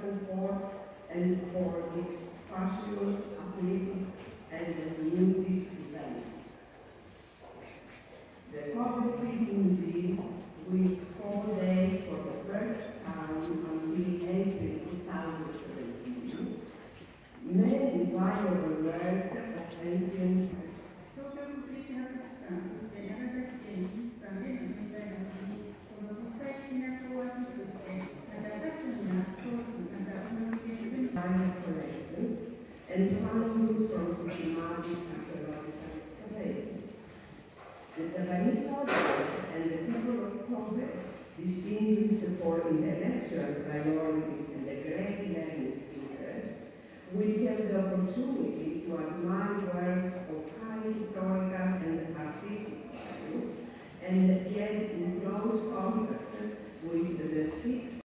support and for its cultural, athletic, and music events. The Kobe City Museum will four-day for the first time until April 2017. Many valuable works of ancient 東京国立博物館、そして長崎県美術館での現代学に、この国際的な講話として、またファッションやスポーツ、また音楽系の private collections and findings from systematic archaeological excavations. The Japanese audience and the people of Kobe, distinguished for intellectual priorities and a great learning interest, will have the opportunity to admire